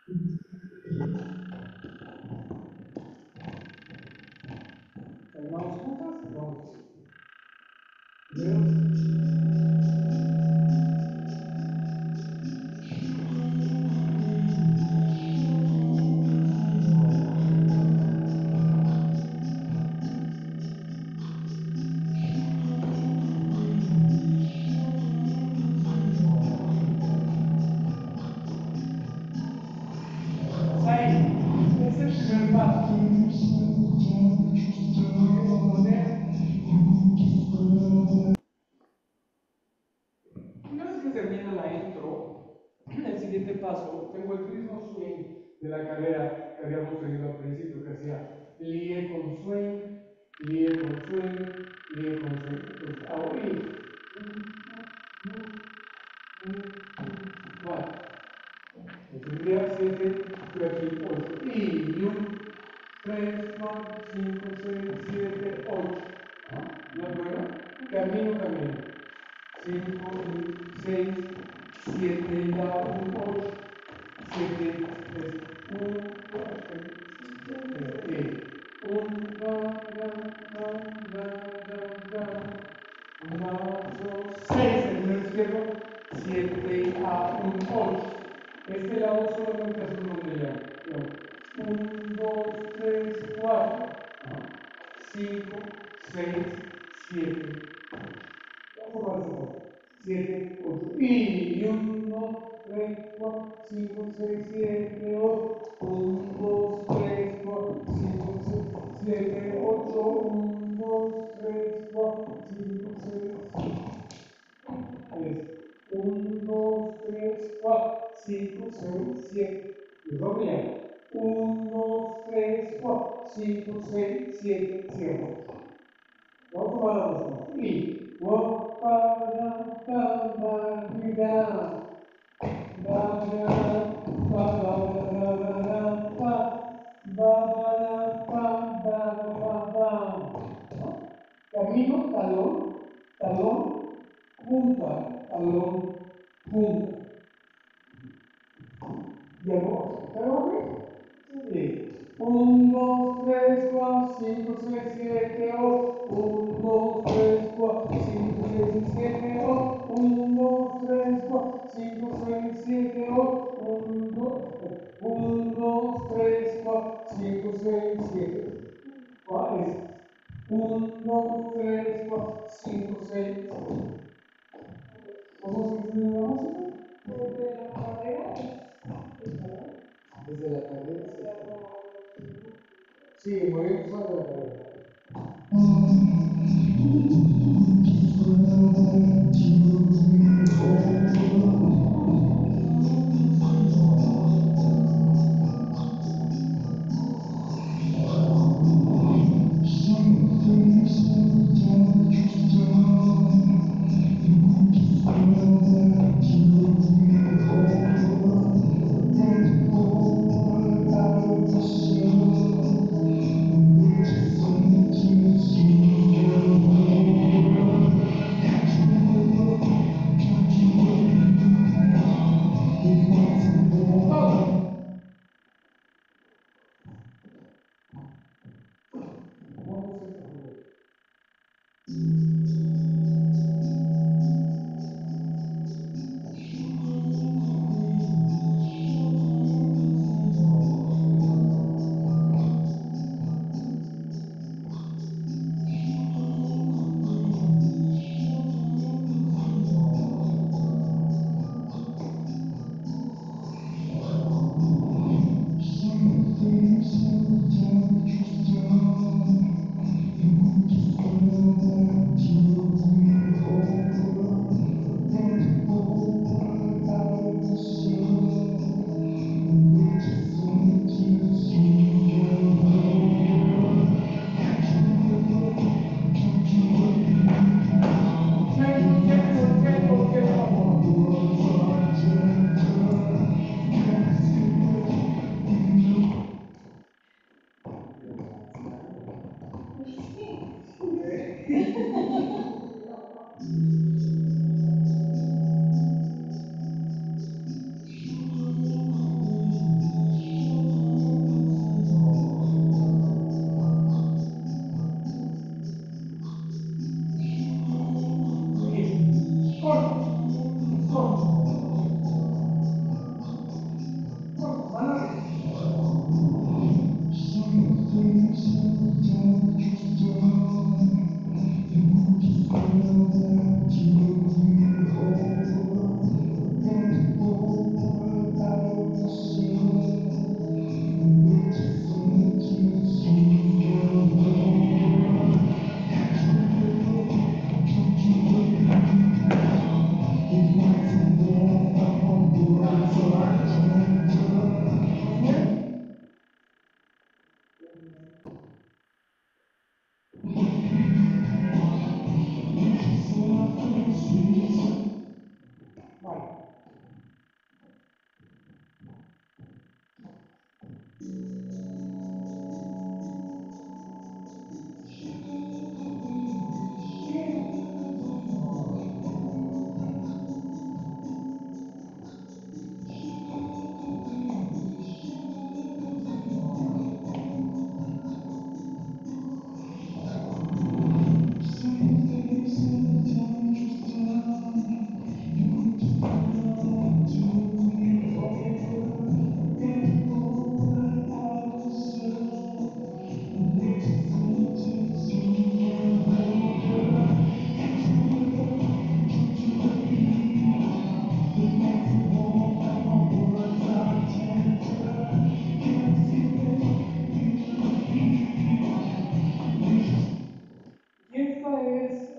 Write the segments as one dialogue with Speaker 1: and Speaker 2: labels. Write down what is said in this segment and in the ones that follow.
Speaker 1: Calmamos juntas, vamos. Paso, tengo el mismo swing de la carrera que habíamos tenido al principio, que hacía lie con swing, lie con swing, lie con swing. Entonces, ahora entonces, 7, estoy aquí 8. Y 1, 3, 4, 5, 6, 7, 8. ¿De acuerdo? Camino. 5, 6, 7, y da un 8. 7, 3, 1, 6, el dedo izquierdo, 7 a 1, 8. Este lado solamente es un doble ya. 1, 2, 3, 4, 5, 6, 7, 7, 8. Y 1, 3, 4, 5, 6, 7, 8. 1, 2, 3, 4, 5, 6, 7, 8. 1, 2, 3, 4, 5, 6, 1, 2, 3, 4, 5, 6, 7. Y doble. 1, 2, 3, 4, 5, 6, 7, 7. Vamos a tomar la próxima. Y walk para camino, talón, punta, talón, punta. Llego, ¿qué? 1, 2, 3, 4, 5, 6, 7, 8. 1, 2, 3, 4, 5, 6, 7, 8. 1, 2, 3, 4, 5, 6, 7, 8. 1, 2, 3, 4, 5, 6, 7. ¿Cuál es? 1, 2, 3, 4, 5, 6. ¿Cómo se dice la música? Desde la carrera. Desde la carrera. Sí, voy a empezar de la carrera. Y esta es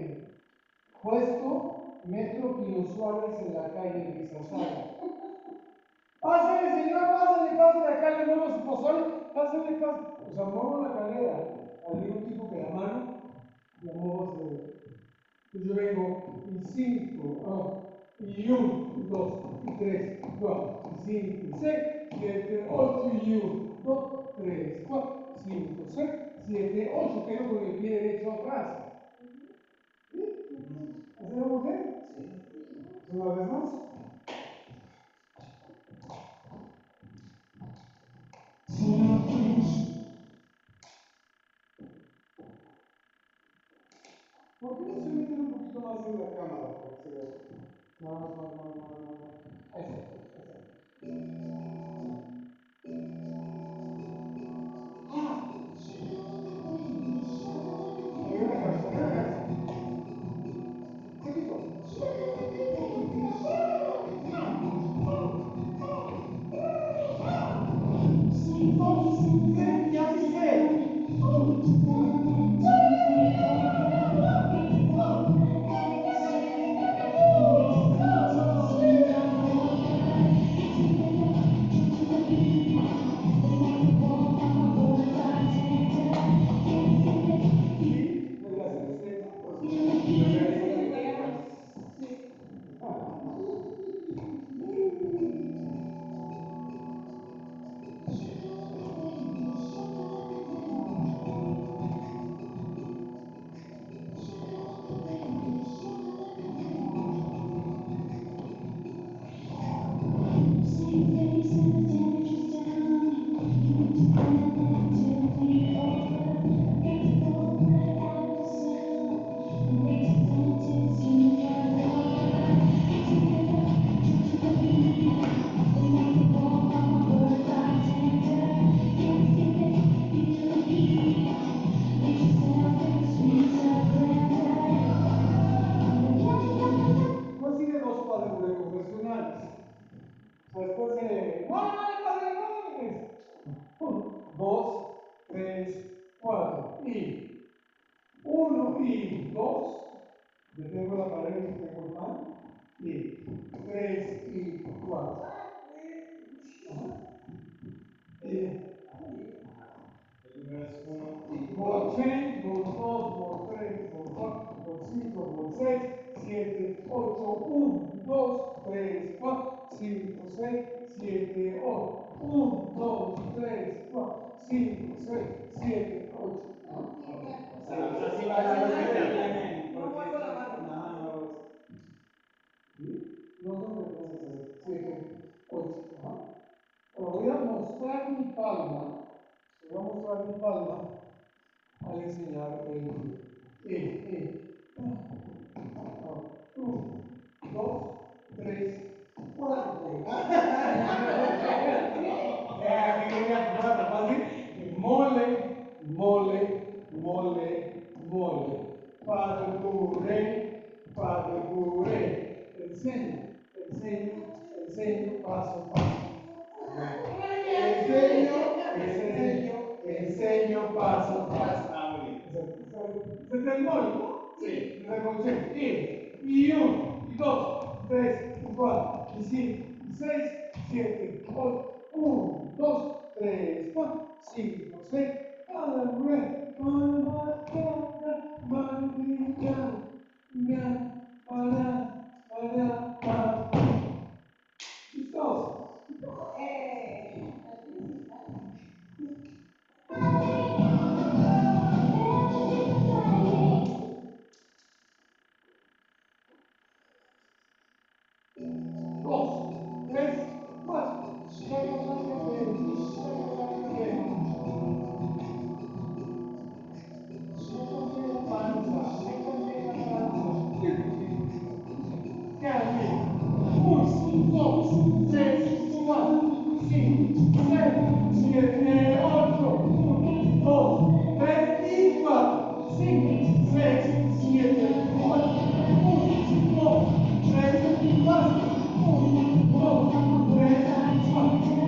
Speaker 1: puesto Metro Pino Suárez en la calle de Izazara. Pásale, señor, pásale, pásale, acá le muevo su pozole, pásale, pásale. O sea, muevo la calera al mismo tiempo que la mano, la muevo hacia adelante. Entonces yo vengo y 5, y 1, 2, y 3, 4, y 5, y 6, 7, 8, y 1, 2, 3, 4, 5, 6, 7, 8, quedo con el pie derecho atrás. ¿Sí? ¿Hacemos bien? Sí. ¿Una vez más? ¿Por qué no se meten un poquito más en la cámara para que se vea? No. Ahí está, ahí está. Arriba la cabeza, arriba la cabeza. Poquito. Bien, ya dice. Sí, de la 60. Después sigue dos padres de confesionales. O sea, después de. ¡Muévele, padre, muévele! 1, 2, 3, 4. Y 1 y 2. Detengo la pared y detengo el pan. Y 3 y 4. Vol 3, vol 2, vol 3, vol 4, vol 5, vol 6, 7, 8, 1, 2, 3, 4, 5, 6, 7, 8, 1, 2, 3, 4, 5, 6, 7, 8.
Speaker 2: Así va la lógica.
Speaker 3: No muevo la mano.
Speaker 2: Nada más muevo.
Speaker 1: ¿Sí? No, no me vas a hacer 7, 8. Ahora voy a mostrar mi palma. Voy a mostrar mi palma al enseñar el. 1, 2, 3, 4. Ya, que quería jugar tan fácil. Mole, mole, mole, mole. Padre puré. Enseño, paso, paso. Enseño, paso, paso.
Speaker 2: Ah, muy bien.
Speaker 1: Se te el mole, ¿no? Sí. Reconché. Y 1, y 2, 3, y 4, y 5, y 6, 7, 8, 1, 2, 3, 4, 5, 6, ¿Listos? 6, 7, 8, 1, 2, 3 y 4, 5, 6, 7, 8, 1, 2, 3, 4, 1, 2, 3, 4.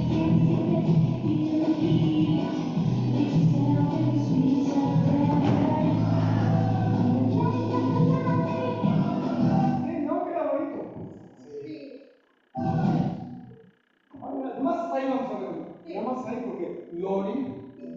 Speaker 1: Sí, ¿no? Queda bonito.
Speaker 2: Sí.
Speaker 1: Nada más ahí vamos a ver uno. Nada más ahí porque Lori.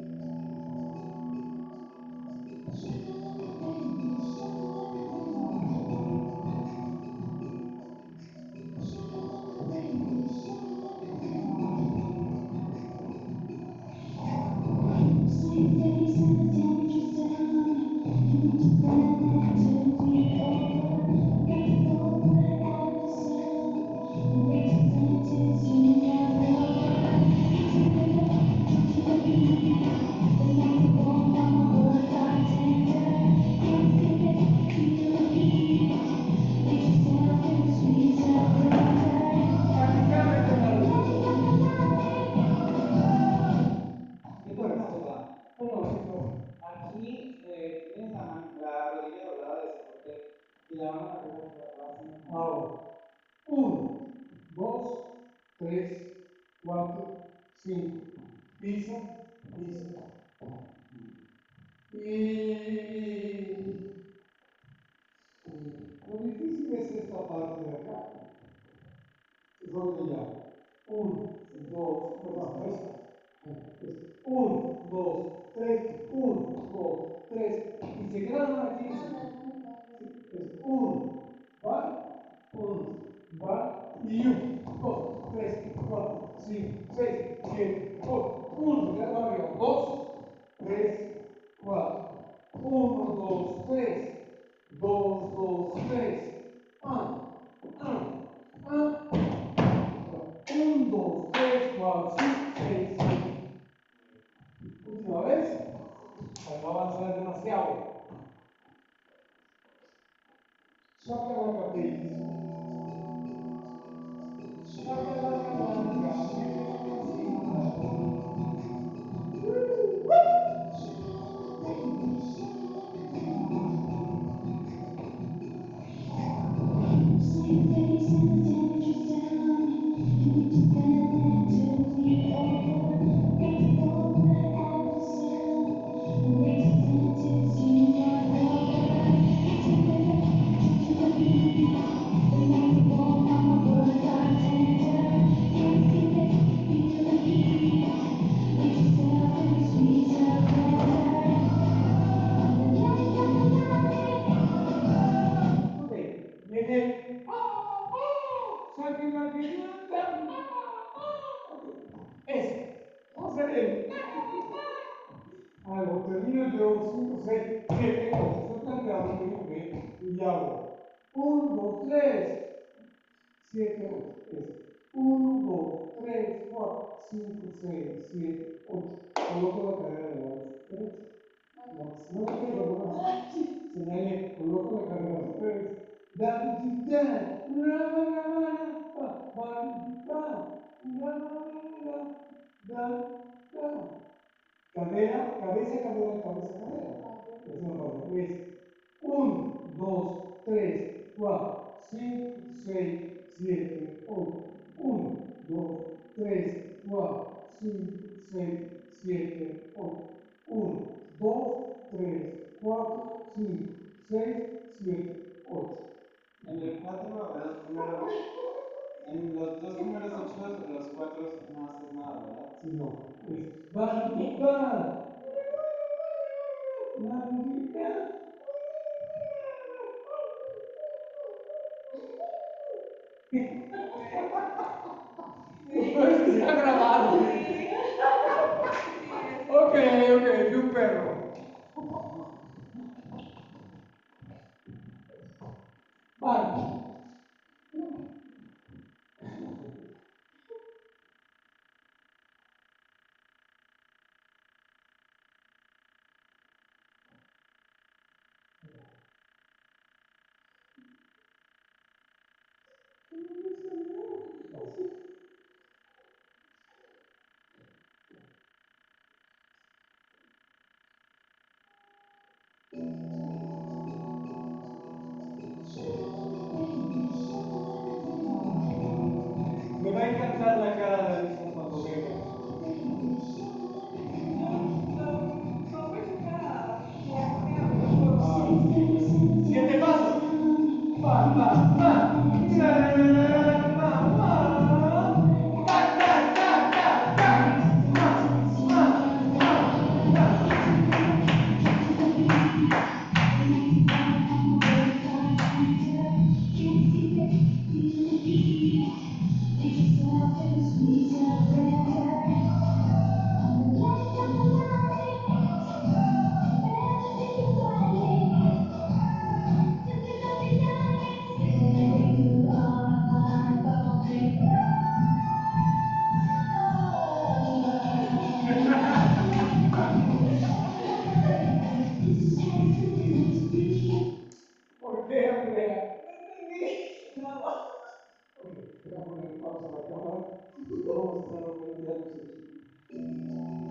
Speaker 1: Prácticamente una rodilla.
Speaker 2: Una duda.
Speaker 1: Uno, sí,
Speaker 2: Aquí tienes la rodilla doblada de soporte y la mano arriba la hacen como.
Speaker 1: ahora. 1, 2, 3, 4, 5. Pisa, pisa. Lo difícil es esta parte de acá. Rodilla. 1, 2, perdón, ahí está. 1, 2, 3, 1, 2, 3. Y se quedaron aquí. Es 1, va, 1, va, y 1, 2, 3, 4, 5, 6, 7, 8, 1, se quedaron arriba. 2, 3, 4, 1, 2, 3, 2, 2, 3, 1, 1, 2, 3, 4, 5, 6, 7. Última vez, para no avanzar demasiado. Shakalaka, baby. Shakalaka, ok, viene. Ese. Vamos a hacer el. Algo, termino yo, 5, 6, 7, 8. Estoy planteando que yo ve y hago 1, 2, 3, 7, 8. Es 1, 2, 3, 4, 5, 6, 7, 8. Coloco la cadera del lado derecho. No te preocupes. Señale, coloco la cadera al revés. Dan, ti, dan, rama, rama, rama, ban, ban, rama, rama, dan, dan. Cadera, cabeza, cadera, cabeza, cadera. Y así me falta. Es 1, 2, 3, 4, 5, 6, 7, 8. 1, 2, 3, 4, 5, 6, 7, 8. 1, 2, 3, 4, 5, 6, 7, 8.
Speaker 2: En el 4, los primeros. En los dos primeros 8, los 4 no haces nada, ¿verdad?
Speaker 1: Si no, es van, van. Esto está grabado. Ok, ok, vi un perro. Van.